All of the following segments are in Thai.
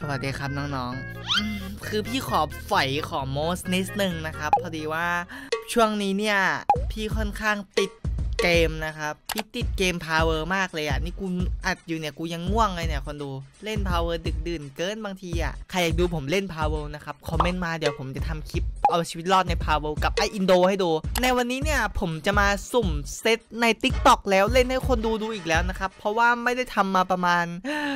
สวัสดีครับน้องๆคือพี่ขอฝอยขอโมสนิดนึงนะครับพอดีว่าช่วงนี้เนี่ยพี่ค่อนข้างติดเกมนะครับพี่ติดเกม Power มากเลยอ่ะนี่กูอัดอยู่เนี่ยกูยังง่วงเลยเนี่ยคนดูเล่น Power ดึกดื่นเกินบางทีอ่ะใครอยากดูผมเล่น Power นะครับคอมเมนต์มาเดี๋ยวผมจะทำคลิปเอาชีวิตรอดใน Power กับไออินโดให้ดูในวันนี้เนี่ยผมจะมาสุ่มเซตใน TikTok แล้วเล่นให้คนดูอีกแล้วนะครับเพราะว่าไม่ได้ทำมาประมาณ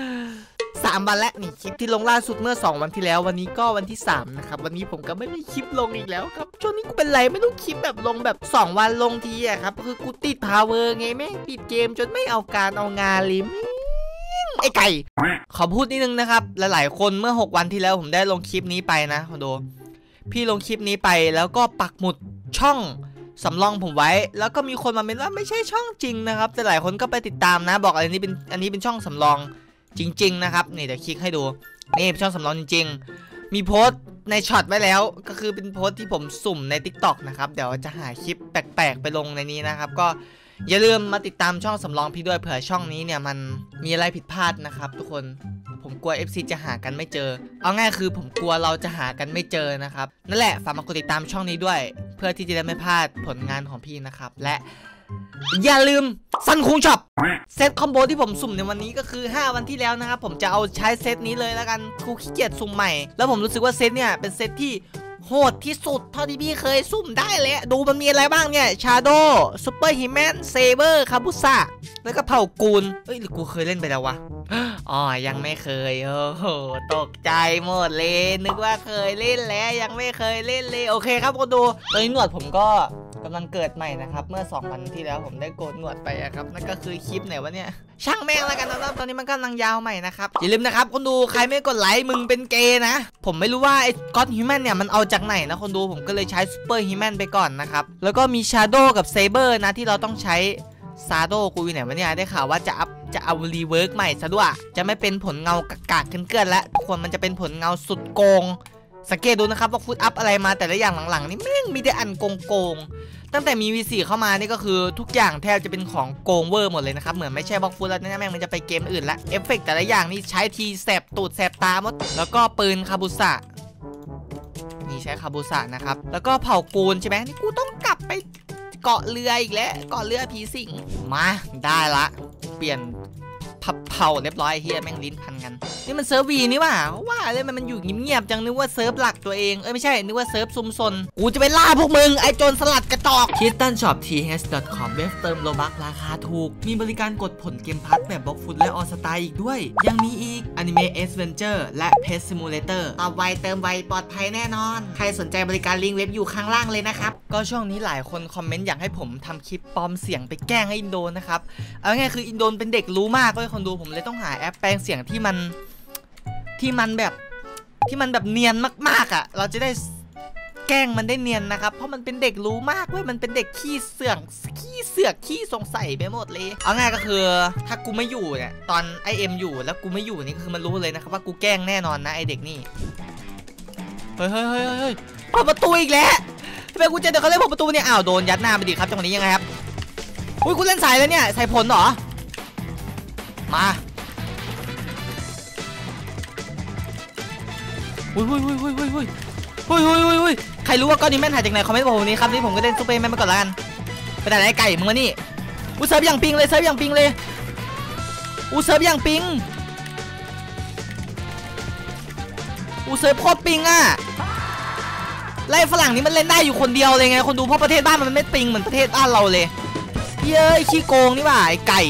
3 วันแล้วนี่คลิปที่ลงล่าสุดเมื่อ2 วันที่แล้ววันนี้ก็วันที่3นะครับวันนี้ผมก็ไม่ได้คลิปลงอีกแล้วครับช่วงนี้กูเป็นไรไม่ต้องคลิปแบบลงแบบ2 วันลงทีอะครับคือกูติด Power ไงแม่งติดเกมจนไม่เอาการเอางานลิมไอ้ไก่ขอพูดนิดนึงนะครับหลายๆคนเมื่อ6 วันที่แล้วผมได้ลงคลิปนี้ไปนะคอนโดพี่ลงคลิปนี้ไปแล้วก็ปักหมุดช่องสำรองผมไว้แล้วก็มีคนมาเมนว่าไม่ใช่ช่องจริงนะครับแต่หลายคนก็ไปติดตามนะบอกอันนี้เป็นช่องสำรองจริงๆนะครับนี่เดี๋ยวคลิกให้ดูนี่เป็นช่องสำรองจริงๆมีโพสต์ในช็อตไว้แล้วก็คือเป็นโพสต์ที่ผมสุ่มใน TikTok นะครับเดี๋ยวจะหาคลิปแปลกๆไปลงในนี้นะครับก็อย่าลืมมาติดตามช่องสำรองพี่ด้วยเผื่อช่องนี้เนี่ยมันมีอะไรผิดพลาดนะครับทุกคนผมกลัว FC จะหากันไม่เจอเอาง่ายคือผมกลัวเราจะหากันไม่เจอนะครับนั่นแหละฝากมากดติดตามช่องนี้ด้วยเพื่อที่จะได้ไม่พลาดผลงานของพี่นะครับและอย่าลืมซันคุงช็อปเซตคอมโบที่ผมสุ่มในวันนี้ก็คือ5 วันที่แล้วนะครับผมจะเอาใช้เซตนี้เลยแล้วกันกูขี้เกียจสุ่มใหม่แล้วผมรู้สึกว่าเซตเนี่ยเป็นเซตที่โหดที่สุดเท่าที่พี่เคยสุ่มได้เลยดูมันมีอะไรบ้างเนี่ยชาโดซูเปอร์ฮิแมนเซเบอร์คาบุสะแล้วก็เผ่ากูลเอ้ยหรือกูเคยเล่นไปแล้ววะอ๋อยังไม่เคยโอ้โหตกใจหมดเลยนึกว่าเคยเล่นแล้วยังไม่เคยเล่นเลยโอเคครับคนดูตอนนี้หนวดผมก็กำลังเกิดใหม่นะครับเมื่อ2 วันที่แล้วผมได้โกนหนวดไปครับนั่นก็คือคลิปไหนวะเนี่ยช่างแม่งแล้วกันนะตอนนี้มันกำลังยาวใหม่นะครับอย่าลืมนะครับคนดูใครไม่กดไลค์มึงเป็นเกย์นะผมไม่รู้ว่าไอ้ก็อดฮิวแมนเนี่ยมันเอาจากไหนนะคนดูผมก็เลยใช้ซูเปอร์ฮิวแมนไปก่อนนะครับแล้วก็มีชาโดกับเซเบอร์นะที่เราต้องใช้ซาโดกูอยู่ไหนวะเนี่ยได้ข่าวว่าจะเอารีเวิร์กใหม่ซะด้วยจะไม่เป็นผลเงากากเกินแล้วทุกคนมันจะเป็นผลเงาสุดโกงสังเกตดูนะครับว่าฟุตอัพอะไรมาแต่ละอย่างหลังๆนี่แม่งมีแต่อันโกงตั้งแต่มี V4 เข้ามานี่ก็คือทุกอย่างแทบจะเป็นของโกงเวอร์หมดเลยนะครับเหมือนไม่ใช่บล็อกฟุตแล้วนะแม่งมันจะไปเกมอื่นละเอฟเฟกต์แต่ละอย่างนี่ใช้ทีแสบตูดแสบตาหมดแล้วก็ปืนคาบุสะนี่ใช้คาบุสะนะครับแล้วก็เผ่ากูลใช่ไหมนี่กูต้องกลับไปเกาะเรืออีกแล้วเกาะเรือผีสิงมาได้ละเปลี่ยนเผาเรียบร้อยเฮียแม่งลิ้นพันกันนี่มันเซิร์ฟวีนี่ว่าเลยมันอยู่เงียบๆจังนึกว่าเซิร์ฟหลักตัวเองไม่ใช่นึกว่าเซิร์ฟซุ่มซนกูจะไปล่าพวกมึงไอโจรสลัดกระจอก KittenShopTH.com เว็บเติมโลบัคราคาถูกมีบริการกดผลเกมพัทแบบบล็อกฟุตและออสตาอีกด้วยยังมีอีก Anime Adventure และ Pet Simulator เอาไวเติมไวปลอดภัยแน่นอนใครสนใจบริการลิงก์เว็บอยู่ข้างล่างเลยนะครับก็ช่วงนี้หลายคนคอมเมนต์อยากให้ผมทำคลิปปลอมเสียงไปแกล้งให้อินโดนะครับเอาง่ายคืออินโดเป็นเด็กรู้มากเลยคนดูผมเลยต้องหาแอปแปลงเสียงที่มันแบบเนียนมากๆอ่ะเราจะได้แกล้งมันได้เนียนนะครับเพราะมันเป็นเด็กรู้มากเว้ยมันเป็นเด็กขี้เสือกขี้สงสัยไปหมดเลยเอาง่ายก็คือถ้ากูไม่อยู่เนี่ยตอนไอเอ็มอยู่แล้วกูไม่อยู่นี่คือมันรู้เลยนะครับว่ากูแกล้งแน่นอนนะไอเด็กนี่เฮ้ยเปิดประตูอีกแล้วทำไมกูเจอเด็กเขาเล่นเปิดประตูเนี่ยอ้าวโดนยัดหน้าไปดิครับจังหวะนี้ยังไงครับอุ้ยกูเล่นสายแล้วเนี่ยสายผลเหรอมาอุ้ยใครรู้ว่าก้อนนี้แม่นหายจากไหนคอมเมนต์บอกผมนี้ครับนี่ผมก็เล่นซูเปอร์แมนมาก่อนละกันไปไหนไอ้ไก่มึงมานี่เซิร์ฟอย่างปิงเลยเซิร์ฟอย่างปิงเซิร์ฟโคตรปิงอ่ะไล่ฝรั่งนี้มันเล่นได้อยู่คนเดียวเลยไงคนดูเพราะประเทศบ้านมันไม่ปิงเหมือนประเทศบ้านเราเลยเย้ยขี้โกงนี่ว่าไอ้ไก่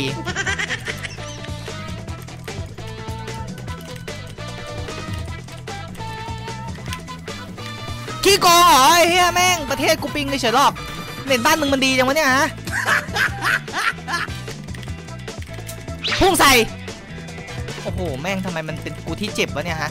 ขี้โกงเหรอไอ้เฮียแม่งประเทศกูปิงเลยเฉยรอบเน็ตบ้านมึงมันดีจังวะเนี่ยฮะพุ่งใส่โอ้โหแม่งทำไมมันเป็นกูที่เจ็บวะเนี่ยฮะ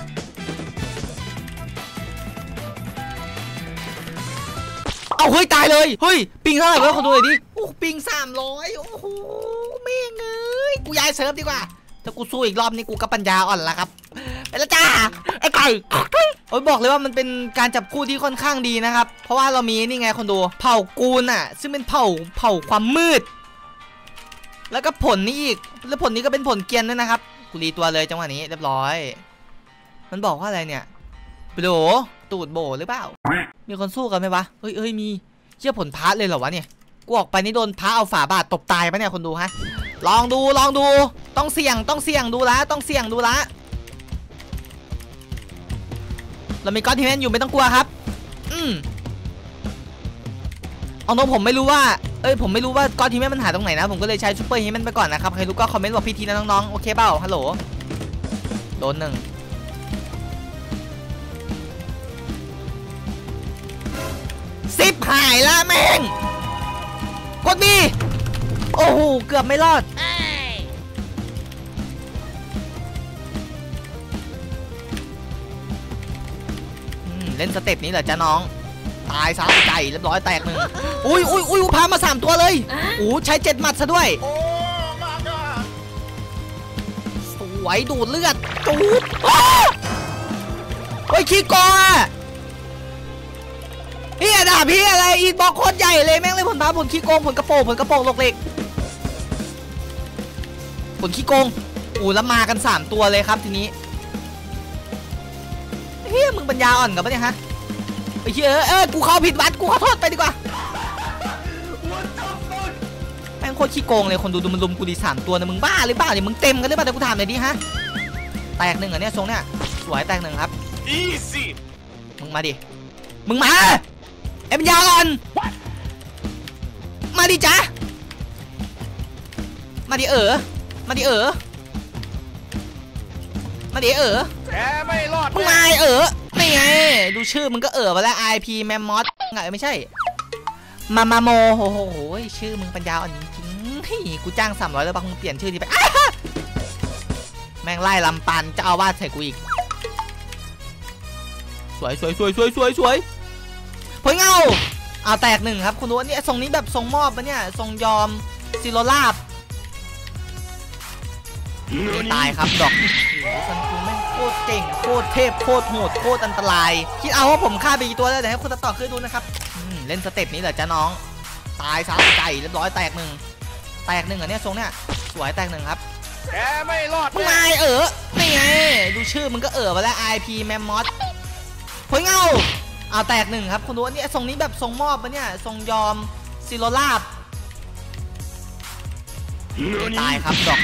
เอาเฮ้ยตายเลยเฮ้ยปิงเท่าไหร่วะขอดูหน่อยดิโอ้ปิง300โอ้โหแม่งเอ้ยกูย้ายเซิร์ฟดีกว่าถ้ากูสู้อีกรอบนี้กูก็ปัญญาอ่อนละครับไปแล้วจ้าไอ้ไก่โอ้ยบอกเลยว่ามันเป็นการจับคู่ที่ค่อนข้างดีนะครับเพราะว่าเรามีนี่ไงคนดูเผ่ากูลอ่ะซึ่งเป็นเผ่าความมืดแล้วก็ผลนี้อีกแล้วผลนี้ก็เป็นผลเกียนด้วยนะครับกูรีตัวเลยจังหวะนี้เรียบร้อยมันบอกว่าอะไรเนี่ยโบตูดโบหรือเปล่ามีคนสู้กันไหมวะเฮ้ยมีเชื่อผลพาร์ทเลยเหรอวะเนี่ยกูออกไปนี่โดนพาเอาฝาบาทตบตายปะเนี่ยคนดูฮะลองดูต้องเสี่ยงดูละเรามีก้อนทีแมนอยู่ไม่ต้องกลัวครับเอาตรงผมไม่รู้ว่าผมไม่รู้ว่าก้อนทีแมนมันหาตรงไหนนะผมก็เลยใช้ซูเปอร์ฮีแมนไปก่อนนะครับใครรู้ก็คอมเมนต์บอกพี่ทีนะน้องๆโอเคเปล่าฮัลโหลโดน1หายละแม่งกดบีโอ้โหเกือบไม่รอดเล่นสเต็ปนี้เหรอจ๊ะน้องตายซะไก่เรียบร้อยแตก1อุ้ยพามา3ตัวเลยใช้7หมัดซะด้วยสวยดูดเลือดจูดเฮ้ยขี้กอพี่ด่าพี่อะไรอีทบอกโคตรใหญ่เลยแม่งเลยผลท้าผลขี้โกงผลกระโปงหลกเหล็กผลขี้โกงแล้วมากัน3ตัวเลยครับทีนี้เฮ้ยมึงปัญญาอ่อนกับปะเนี่ยฮะไอ้เหี้ยกูเข้าผิดวัดกูขอโทษไปดีกว่าแม่งโคตรขี้โกงเลยคนดูมันลุมกูดี3ตัวนะมึงบ้าหรือเปล่าเนี่ยมึงเต็มกันหรือเปล่าแต่กูถามหน่อยดิฮะแตก1เหรอเนี่ยทรงเนี่ยสวยแตก1ครับมึงมาดิมึงมาปัญญาอ่อนมาดิจ้ะมาดิมาดิแกไม่รอดมึงมานี่ไงดูชื่อมึงก็มาแล้ว IP แมมมอสไงไม่ใช่มาโมโหชื่อมึงปัญญาอ่อนจริงๆกูจ้าง300แล้วบังมึงเปลี่ยนชื่อดีไปแม่งไล่ลำปันจะเอาวาดใส่กูอีกสวยพอยเงาเอาแตก1ครับคุณดูเนี่ยทรงนี้แบบทรงมอบปะเนี่ยทรงยอมซิโรลาบตายครับดอกซันคูแม่งโคตรเก่งโคตรเทพโคตรโหดโคตรอันตรายคิดเอาว่าผมฆ่าไปกี่ตัวแล้วแต่ให้คุณตัดต่อขึ้นดูนะครับเล่นสเต็ปนี้เหรอจ๊ะน้องตายซะไก่เรียบร้อยแตก1เหรอเนี่ยทรงเนี่ยสวยแตก1ครับแกไม่รอดมึงมานี่ไงดูชื่อมึงก็มาแล้ว IP แมมมอสพอยเงาเอาแตก1ครับคุณดูเนี่ยทรงนี้แบบทรงมอบปะเนี่ยทรงยอมซิโรลาบตายครับดอก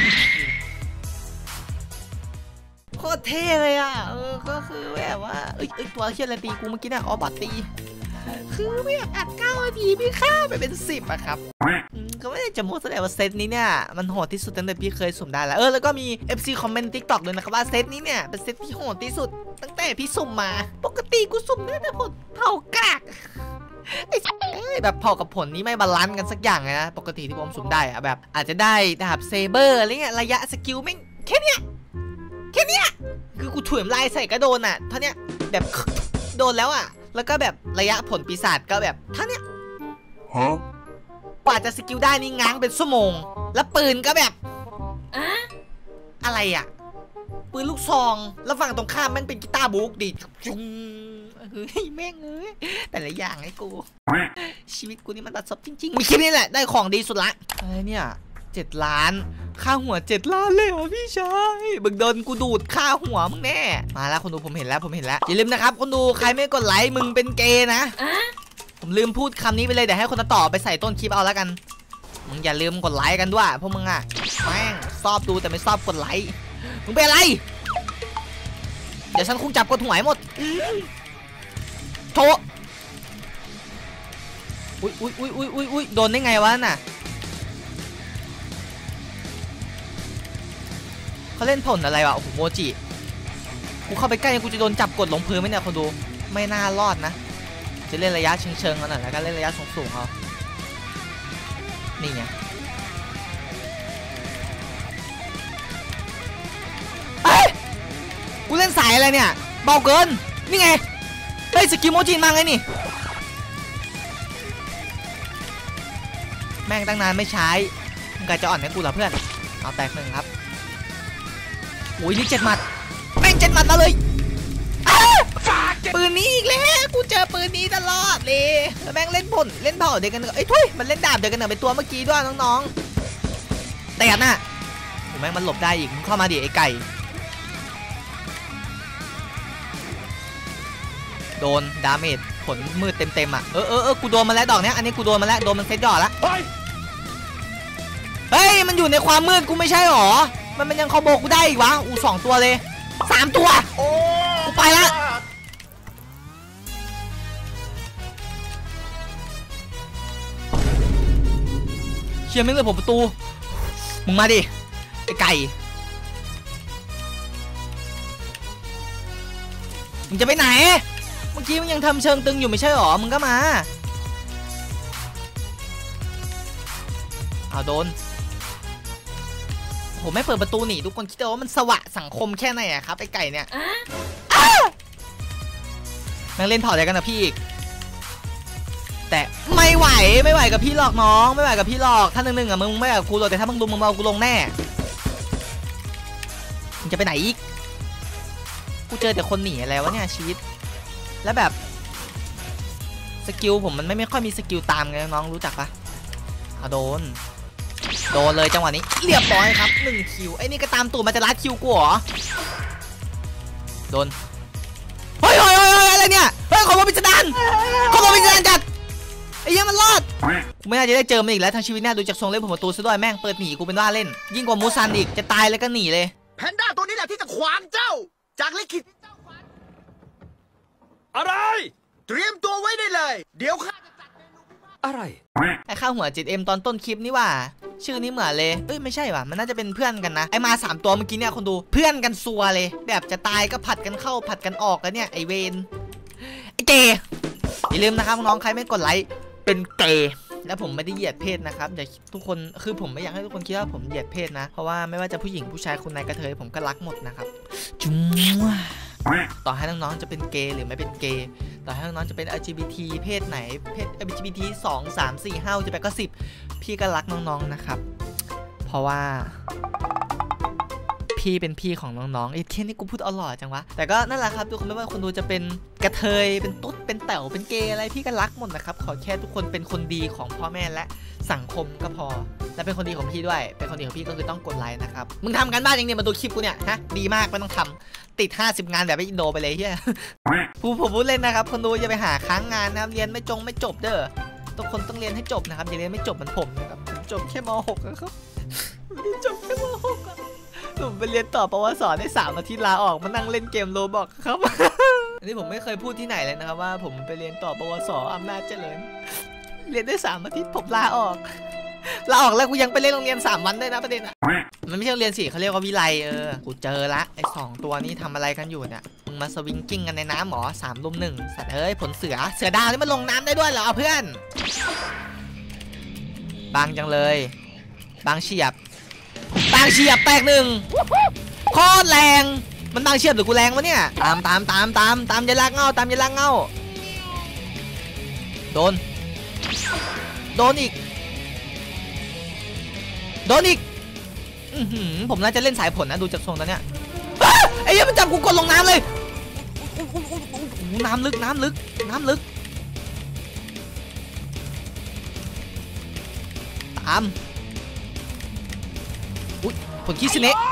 โคตรเท่เลยอ่ะก็คือแบบว่าตัวเชี่ยอะไรตีกูเมื่อกี้น่ะบัตตีคือไม่อยากอัด9 นาทีพี่ฆ่าไปเป็น10อะครับก็ไม่ได้จะโม้แสดงว่าเซตนี้เนี่ยมันโหดที่สุดตั้งแต่พี่เคยสุ่มได้แล้วแล้วก็มี FC คอมเมนต์ TikTok ด้วยนะครับว่าเซตนี้เนี่ยเป็นเซตที่โหดที่สุดตั้งแต่พี่สุ่มมาปกติกูสุ่มได้แต่ผลเผากากแบบเผากับผลนี้ไม่บาลานซ์กันสักอย่างเลยนะปกติที่ผมสุ่มได้อะแบบอาจจะได้ดาบเซเบอร์อะไรเงี้ยระยะสกิลไม่แค่เนี้ยคือกูถุยลายใส่ก็โดนอ่ะเท่านี้แบบโดนแล้วอ่ะแล้วก็แบบระยะผลปีศาจก็แบบเท่านี้กว่าจะสกิลได้นี่ง้างเป็นชั่วโมงแล้วปืนก็แบบอะไรอ่ะปืนลูกซองแล้วฝั่งตรงข้ามแม่งเป็นกีตาร์บุ๊กดิจุ้งแม่งแต่ละอย่างไอ้กูชีวิตกูนี่มันตัดซบจริงๆมีคลิปนี้แหละได้ของดีสุดละอะไรเนี่ย7 ล้านค่าหัว7 ล้านเลยเหรอพี่ชายบึกโดนกูดูดค่าหัวมึงแน่มาแล้วคนดูผมเห็นแล้วอย่าลืมนะครับคนดูใครไม่กดไลค์มึงเป็นเกย์นะผมลืมพูดคำนี้ไปเลยเดี๋ยวให้คนต่อไปใส่ต้นคลิปเอาแล้วกันมึงอย่าลืมกดไลค์กันด้วยพวกมึงอ่ะแม่งชอบดูแต่ไม่ชอบกดไลค์มึงเป็นอะไรเดี๋ยวฉันคงจับกดหัวหมดโถอุ้ยโดนได้ไงวะน่ะเขาเล่นผลอะไรวะโอ้โหโมจิกูเข้าไปใกล้กูจะโดนจับกดลงพื้นไหมเนี่ยคนดูไม่น่ารอดนะจะเล่นระยะเชิงๆกันหน่อยแล้วก็เล่นระยะสูงๆเอานี่ไงกูเล่นสายอะไรเนี่ยเบาเกินนี่ไงเฮ้ยสกิลโมจิมาไงนี่แม่งตั้งนานไม่ใช้มึงกะจะอ่อนให้กูเหรอเพื่อนเอาแตก1ครับโอ้ยนี่7 หมัดแม่ง7 หมัดมาเลยปืนนี้อีกแล้วกูเจอปืนนี้ตลอดเลยแม่งเล่นผลเล่นเผาเดียวกันทุยมันเล่นดาบเดียวกันเหรอเป็นตัวเมื่อกี้ด้วยน้องๆแต่น่ะโอ้แม่งมันหลบได้อีกมึงเข้ามาดิไอ้ไก่โดนดาเมจผลมืดเต็มอ่ะกูโดนมาแล้วดอกเนี้ยอันนี้กูโดนมาแล้วโดนมันเซตหยอดละเฮ้ยมันอยู่ในความมืดกูไม่ใช่หรอมันยังคอมโบกูได้อีกวะ2 ตัวเลย3 ตัวกูไปละเชี่ยไม่เลยผมประตูมึงมาดิไอ้ไก่มึงจะไปไหนเมื่อกี้มึงยังทำเชิงตึงอยู่ไม่ใช่หรอมึงก็มาเอาโดนผมไม่เปิดประตูหนีทุกคนคิดว่ามันสวะสังคมแค่ไหนอะครับไอ้ไก่เนี่ยนั่งเล่นถอดอะไรกันนะพี่อีกแต่ไม่ไหวกับพี่หรอกน้องไม่ไหวกับพี่หรอกถ้า1-1อะมึงไม่กับกูหรอกแต่ถ้ามึงลุมมึงเอากูลงแน่มึงจะไปไหนอีกกูเจอแต่คนหนีอะไรวะเนี่ยชีวิตแล้วแบบสกิลผมมันไม่ค่อยมีสกิลตามไงน้องรู้จักปะเอาโดนเลยจังหวะนี้เรียบร้อยครับ1 คิวไอ้นี่ก็ตามตู่มันจะลัดคิวกูเหรอโดนเฮ้ยอะไรเนี่ยเฮ้ยขอมาพิจารณาจัดไอ้ยังมันรอดกูไม่น่าจะได้เจอมันอีกแล้วทั้งชีวิตเนี่ยดูจากทรงเล่นผมประตูซะด้วยแม่งเปิดหนีกูเป็นว่าเล่นยิ่งกว่ามูซันอีกจะตายแล้วก็หนีเลยแพนด้าตัวนี้แหละที่จะขวางเจ้าจากลิขิตอะไรเตรียมตัวไว้ได้เลยเดี๋ยวข้าจะจัดเมนูอะไรไอ้ข้าวหัว 7M ตอนต้นคลิปนี่ว่าชื่อนี้เหมือนเลยไม่ใช่ว่ะมันน่าจะเป็นเพื่อนกันนะไอ้มา3 ตัวเมื่อกี้เนี่ยคนดูเพื่อนกันซัวเลยแบบจะตายก็ผัดกันเข้าผัดกันออกกันเนี่ยไอเวนไอเกย์อย่าลืมนะครับน้องใครไม่กดไลค์เป็นเกย์แล้วผมไม่ได้เหยียดเพศนะครับอย่าทุกคนคือผมไม่อยากให้ทุกคนคิดว่าผมเหยียดเพศนะเพราะว่าไม่ว่าจะผู้หญิงผู้ชายคนไหนกระเทยผมก็รักหมดนะครับจุ๊มต่อให้น้องๆจะเป็นเกย์หรือไม่เป็นเกย์ต่อให้น้องๆจะเป็น LGBT เพศไหนเพศ LGBT 2 3 4 5จะไปก็10พี่ก็รักน้องๆนะครับเพราะว่าพี่เป็นพี่ของน้องๆไอ้แค่นี้กูพูดอร่อยจังวะแต่ก็นั่นแหละครับทุกคนไม่ว่าคนดูจะเป็นกระเทยเป็นตุ๊ดเป็นแต๋วเป็นเกย์อะไรพี่ก็รักหมดนะครับขอแค่ทุกคนเป็นคนดีของพ่อแม่และสังคมก็พอและเป็นคนดีของพี่ด้วยเป็นคนดีของพี่ก็คือต้องกดไลค์นะครับมึงทำกันบ้านยังเนี่ยมาดูคลิปกูเนี่ยฮะดีมากไม่ต้องทำติด50 งานแบบไปอินโดไปเลยเฮียผมพูดเล่นนะครับคนดูอย่าไปหาค้างงานนะครับเรียนไม่จบเด้อทุกคนต้องเรียนให้จบนะครับอย่าเรียนไม่จบเหมือนผมนะครับผมจบแค่ม.6 นะครับจบแค่ม.6ผมไปเรียนต่อปวสได้3 อาทิตย์ลาออกมานั่งเล่นเกมโรบอกครับอันนี้ผมไม่เคยพูดที่ไหนเลยนะครับว่าผมไปเรียนต่อปวสอำนาจเจริญเรียนได้3 อาทิตย์ผมลาออกแล้วกูยังไปเล่นโรงเรียน3 วันได้นะประเด็นอ่ะมันไม่ใช่โรงเรียนสิเขาเรียกว่าวิไลกูเจอละไอ้2 ตัวนี้ทำอะไรกันอยู่เนี่ยมึงมาสวิงกิ้งกันในน้ำหรอ3 รุม 1สัตว์เอ้ยผลเสือดาวนี่มันลงน้ำได้ด้วยเหรอเพื่อนบางจังเลยบางเฉียบแตก1โคตรแรงมันบางเฉียบหรือกูแรงวะเนี่ยตามอย่าลากเงาโดนอีกผมน่าจะเล่นสายผลนะดูจากทรงตอนเนี้ยไอ้เหี้ยมันจับกูกดลงน้ำเลยน้ำลึกตามผลคิสเนะ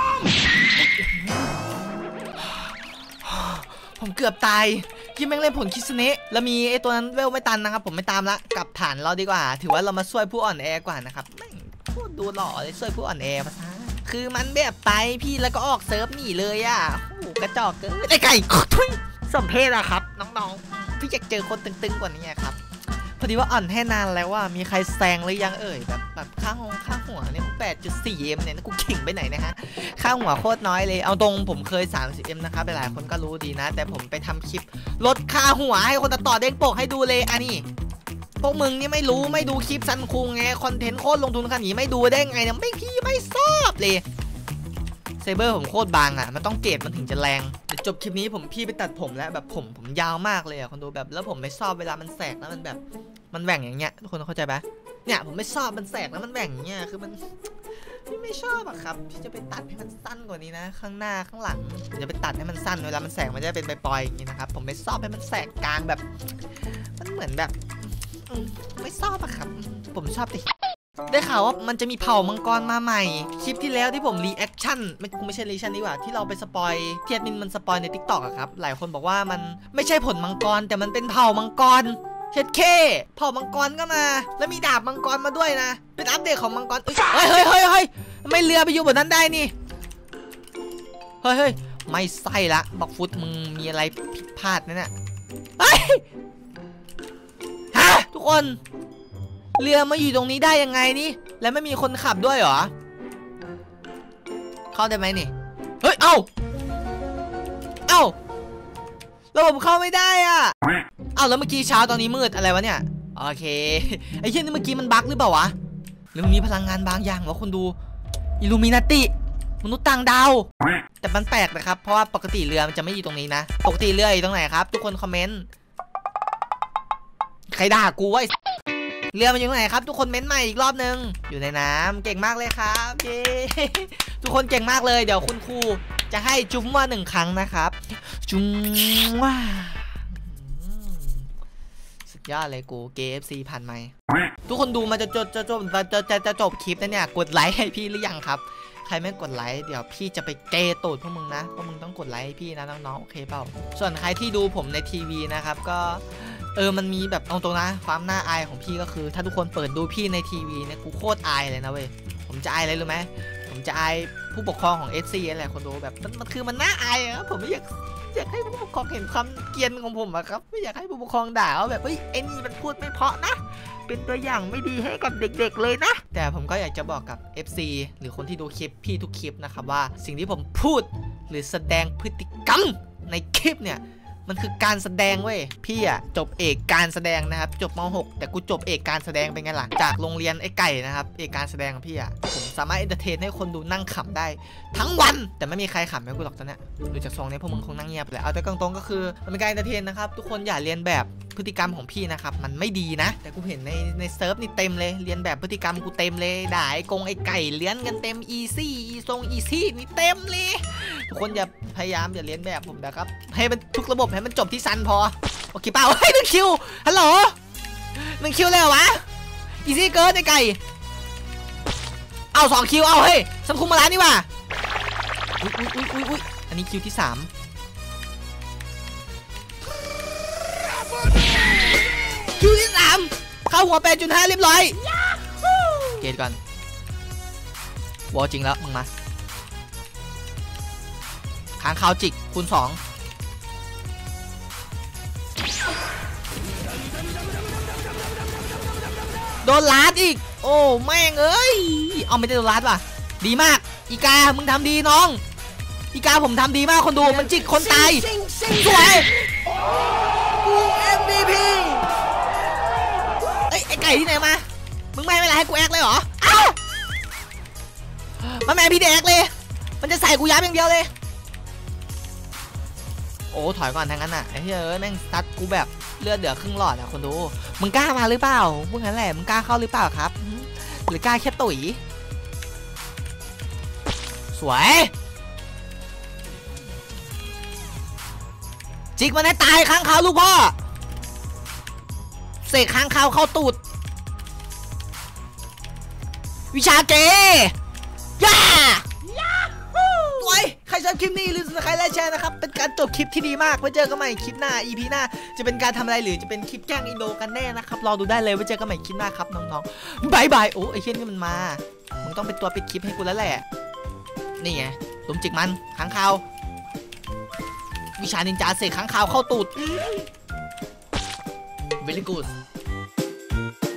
ผมเกือบตายที่แม่งเล่นผลคิสเนะแล้วมีไอ้ตัวนั้นเวลไม่ตันนะครับผมไม่ตามละกลับฐานเราดีกว่าถือว่าเรามาช่วยผู้อ่อนแอกว่านะครับพูดดูหล่อเลยช่วยผู้อ่อนแอภาษาคือมันแบบไปพี่แล้วก็ออกเซิร์ฟหนีเลยอ่ะโอ้กระจอกเกินไอ้ไก่สมเพศอะครับน้องๆพี่อยากเจอคนตึงๆกว่านี้ครับพอดีว่าอ่อนให้นานแล้วว่ามีใครแซงหรือยังแบบค่าหัวเนี่ย 8.4M เนี่ยกูเข่งไปไหนนะฮะค่าหัวโคตรน้อยเลยเอาตรงผมเคย 30M นะครับหลายๆคนก็รู้ดีนะแต่ผมไปทำคลิปลดค่าหัวให้คนต่อเด้งโปกให้ดูเลยอันนี้พวกมึงนี่ไม่ดูคลิปซันคุงไงคอนเทนต์โคตรลงทุนขนาดนี้ไม่ดูได้ไงเนี่ยพี่ไม่ชอบเลยเซเบอร์ผมโคตรบางอ่ะมันต้องเกรดมันถึงจะแรงเดี๋ยวจบคลิปนี้พี่ไปตัดผมแล้วแบบผมยาวมากเลยอ่ะคนดูแบบแล้วผมไม่ชอบเวลามันแสกแล้วมันแบบมันแหว่งอย่างเงี้ยทุกคนเข้าใจปะเนี่ยผมไม่ชอบมันแสกแล้วมันแหว่งอย่างเงี้ยคือมันพี่ไม่ชอบอะครับพี่จะไปตัดให้มันสั้นกว่านี้นะข้างหน้าข้างหลังจะไปตัดให้มันสั้นเวลามันแสกมันจะเป็นปลอยๆอย่างนี้นะครับผมไม่ชอบให้มันแสกกลางแบบมันเหมือนแบบไม่ชอบอะครับผมชอบแต่ได้ข่าวว่ามันจะมีเผ่ามังกรมาใหม่คลิปที่แล้วที่ผมรีแอคชั่นไม่ใช่รีแอคชั่นนี่หว่าที่เราไปสปอยเทียดมินมันสปอยใน TikTok อะครับหลายคนบอกว่ามันไม่ใช่ผลมังกรแต่มันเป็นเผ่ามังกรเช็ดเคเผ่ามังกรก็มาแล้วมีดาบมังกรมาด้วยนะเป็นอัปเดตของมังกรเฮ้ยไม่เรือไปอยู่บนนั้นได้นี่เฮ้ยไม่ใส่ละบักฟุตมึงมีอะไรผิดพลาดนั่นน่ะเฮ้ยฮะทุกคนเรือมาอยู่ตรงนี้ได้ยังไงนี่แล้วไม่มีคนขับด้วยเหรอเข้าได้ไหมนี่เฮ้ยเอ้าแล้วผมเข้าไม่ได้อ่ะแล้วเมื่อกี้เช้าตอนนี้มืดอะไรวะเนี่ยโอเคไอ้เช่นนี่เมื่อกี้มันบั๊กหรือเปล่าวะหรือมีพลังงานบางอย่างวะคนดูอิลูมินาติมนุษย์ต่างดาวแต่มันแปลกนะครับเพราะว่าปกติเรือมันจะไม่อยู่ตรงนี้นะปกติเรืออยู่ตรงไหนครับทุกคนคอมเมนต์ใครด่ากูวะเรือมันอยู่ตรงไหนครับทุกคนเม้นต์ใหม่อีกรอบนึงอยู่ในน้ำเก่งมากเลยครับเย้ทุกคนเก่งมากเลยเดี๋ยวคุณครูจะให้จุ๊มว่า1 ครั้งนะครับจุ๊มว่าสุดยอดเลยกูเกฟซีผ่านไหมทุกคนดูมาจะจบคลิปนะเนี่ยกดไลค์ให้พี่หรือยังครับใครไม่กดไลค์เดี๋ยวพี่จะไปเกย์ตูดพวกมึงนะพวกมึงต้องกดไลค์ให้พี่นะน้องๆโอเคเปล่าส่วนใครที่ดูผมในทีวีนะครับก็มันมีแบบตรงๆนะความน่าอายของพี่ก็คือถ้าทุกคนเปิดดูพี่ในทีวีเนี่ยกูโคตรอายเลยนะเว้ยผมจะอายอะไรรู้ไหมผมจะอายผู้ปกครองของ SC อะไรคนดูแบบมันคือมันน่าอายครับผมไม่อยากให้ผู้ปกครองเห็นความเกรียนของผมอะครับไม่อยากให้ผู้ปกครองด่าว่าแบบเฮ้ยไอ้นี่มันพูดไม่เพราะนะเป็นตัวอย่างไม่ดีให้กับเด็กๆเลยนะแต่ผมก็อยากจะบอกกับ FC หรือคนที่ดูคลิปพี่ทุกคลิปนะครับว่าสิ่งที่ผมพูดหรือแสดงพฤติกรรมในคลิปเนี่ยมันคือการแสดงเว้ยพี่อะจบเอกการแสดงนะครับจบม.6 แต่กูจบเอกการแสดงเป็นไงล่ะจากโรงเรียนไอ้ไก่นะครับเอกการแสดงของพี่อะผมสามารถเอนเตอร์เทนให้คนดูนั่งขำได้ทั้งวันแต่ไม่มีใครขำให้กูหรอกตอนนี้ดูจากทรงนี้พวกมึงคงนั่งเงียบแหละเอาแต่ตรงๆก็คือมันเป็นการเอนเตอร์เทนนะครับทุกคนอย่าเรียนแบบพฤติกรรมของพี่นะครับมันไม่ดีนะแต่กูเห็นในเซิร์ฟนี่เต็มเลยเรียนแบบพฤติกรรมกูเต็มเลยด่าไอ้กงไอ้ไก่เลี้ยนกันเต็มอีซี่นี่เต็มเลยทุกคนอย่าพยายามอย่าเรียนแบบผมนะครับให้มันทุกระบบให้มันจบที่ซันพอโอเคเปล่าเฮ้ย1 คิวฮัลโหล1 คิวเลยเหรอวะอีซี่เกินไอ้ไก่เอา2 คิวเอาเฮ้ยสัมคุมมาแล้วนี่ว่ะอุ้ยอันนี้คิวที่3คิวที่3เข้าหัว8.5เรียบร้อยเกตก่อนวอจริงแล้วมึงมาค้างคาวจิกคูณ2โดนลาดอีกโอ้แม่งเอ้ยเอาไม่ได้โดนลาดว่ะดีมากอีกามึงทำดีน้องอีกาผมทำดีมากคนดูมันจิกคนตายสวยกู MVP ไอ้ไก่ที่ไหนมามึงไม่ให้เวลาให้กูแอคเลยเหรออ้าวมันแม่พี่แดกเลยมันจะใส่กูยับอย่างเดียวเลยโอ้ถอยก่อนทางนั้นน่ะไอ้เฮ้ยแม่งซัดกูแบบเลือดเดือดครึ่งหลอดอ่ะคนดูมึงกล้ามาหรือเปล่าพวกนั้นแหละมึงกล้าเข้าหรือเปล่าครับหรือกล้าแค่ตุ๋ยสวยจิกมันให้ตายค้างคาวลูกพ่อเสกค้างคาวเข้าตูดวิชาเกย่าสวยใครชอบคลิปนี้หรือใครไลค์แชร์นะครับเป็นการจบคลิปที่ดีมากไว้เจอกันใหม่คลิปหน้า EP หน้าจะเป็นการทำอะไรหรือจะเป็นคลิปแกล้งอินโดกันแน่นะครับรอดูได้เลยไว้เจอกันใหม่คลิปหน้าครับน้องๆบายโอ้ไอ้เช่นนี่มันมามึงต้องเป็นตัวปิดคลิปให้กูแล้วแหละนี่ไงลุมจิกมันค้างคาววิชานินจาเสกค้างคาวเข้าตูด Very good